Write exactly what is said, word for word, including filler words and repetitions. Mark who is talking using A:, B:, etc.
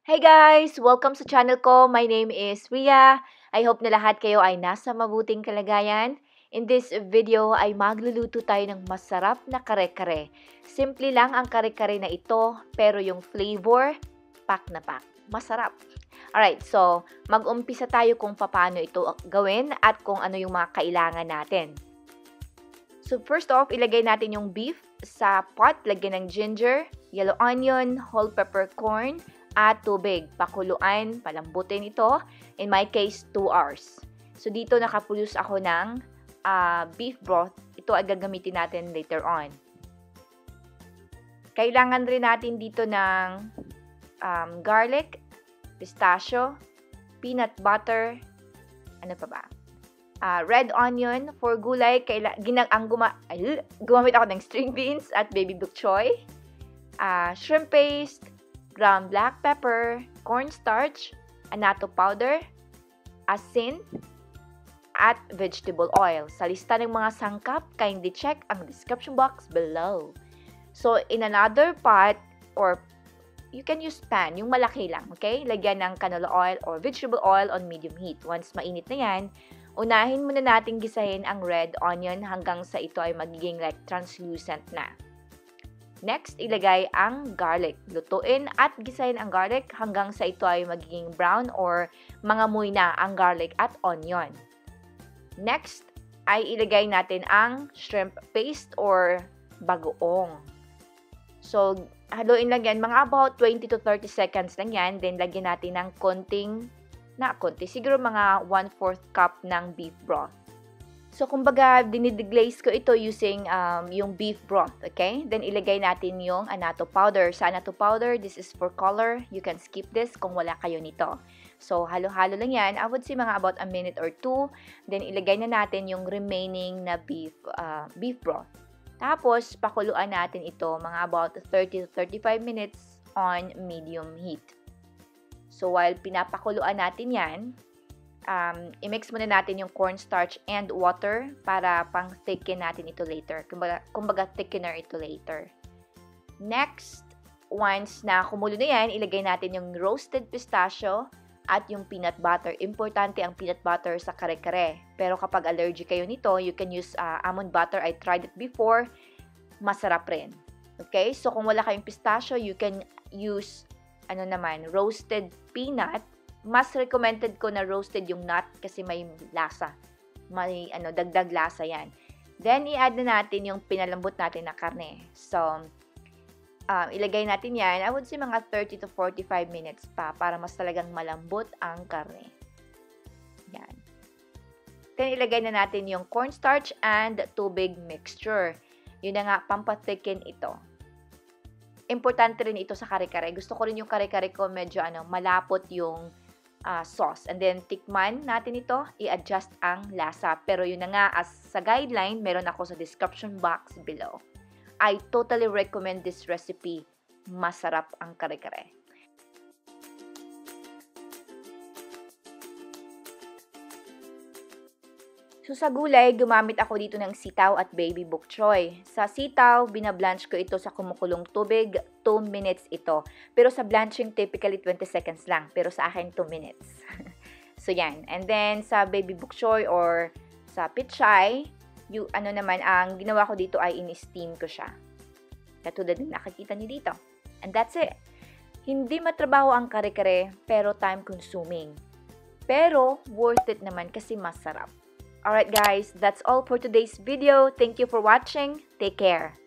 A: Hey guys! Welcome sa channel ko. My name is Ria. I hope na lahat kayo ay nasa mabuting kalagayan. In this video ay magluluto tayo ng masarap na kare-kare. Simple lang ang kare-kare na ito, pero yung flavor, pack na pack. Masarap. Alright, so mag-umpisa tayo kung paano ito gawin at kung ano yung mga kailangan natin. So first off, ilagay natin yung beef sa pot. Lagyan ng ginger, yellow onion, whole peppercorn, at tubig. Pakuluan, palambutin ito. In my case, two hours. So, dito nakapulos ako ng uh, beef broth. Ito ay gagamitin natin later on. Kailangan rin natin dito ng um, garlic, pistachio, peanut butter, ano pa ba? Uh, red onion. For gulay, kaila, ginag, ang guma, ay, gumamit ako ng string beans at baby bok choy. Uh, shrimp paste, ground black pepper, cornstarch, annatto powder, asin, at vegetable oil. Sa lista ng mga sangkap, kindly check ang description box below. So, in another pot, or you can use pan, yung malaki lang, okay? Lagyan ng canola oil or vegetable oil on medium heat. Once mainit na yan, unahin muna natin gisahin ang red onion hanggang sa ito ay magiging like translucent na. Next, ilagay ang garlic. Lutuin at gisahin ang garlic hanggang sa ito ay magiging brown or mangamoy na ang garlic at onion. Next, ay ilagay natin ang shrimp paste or bagoong. So, haluin lang yan. Mga about twenty to thirty seconds lang yan. Then, lagyan natin ng konting, na konti, siguro mga one fourth cup ng beef broth. So, kumbaga, dinideglaze ko ito using um, yung beef broth, okay? Then, ilagay natin yung annatto powder. Sa annatto powder, this is for color. You can skip this kung wala kayo nito. So, halo-halo lang yan. I would say mga about a minute or two. Then, ilagay na natin yung remaining na beef, uh, beef broth. Tapos, pakuluan natin ito mga about thirty to thirty-five minutes on medium heat. So, while pinapakuluan natin yan, Um, i-mix muna natin yung cornstarch and water para pang-thicken natin ito later. Kumbaga, kumbaga thickener ito later. Next, once na kumulo na yan, ilagay natin yung roasted pistachio at yung peanut butter. Importante ang peanut butter sa kare-kare. Pero kapag allergic kayo nito, you can use uh, almond butter. I tried it before. Masarap rin. Okay? So, kung wala kayong pistachio, you can use ano naman, roasted peanut. Mas recommended ko na roasted yung nut kasi may lasa. May ano, dagdag lasa yan. Then, i-add na natin yung pinalambot natin na karne. So, um, ilagay natin yan. I would say mga thirty to forty-five minutes pa para mas talagang malambot ang karne. Yan. Then, ilagay na natin yung cornstarch and tubig mixture. Yun na nga, pampathicken ito. Importante rin ito sa kare-kare. Gusto ko rin yung kare-kare ko medyo ano, malapot yung Uh, sauce. And then, tikman natin ito, i-adjust ang lasa. Pero yun na nga, as sa guideline, meron ako sa description box below. I totally recommend this recipe. Masarap ang kare-kare. So, sa gulay, gumamit ako dito ng sitaw at baby bok choy. Sa sitaw, binablanch ko ito sa kumukulong tubig. two minutes ito. Pero sa blanching, typically twenty seconds lang. Pero sa akin, two minutes. So, yan. And then, sa baby bok choy or sa pichay, yung ano naman, ang ginawa ko dito ay in-steam ko siya. Katulad ng nakikita niyo dito. And that's it. Hindi matrabaho ang kare-kare, pero time-consuming. Pero, worth it naman kasi masarap. Alright guys, that's all for today's video. Thank you for watching. Take care.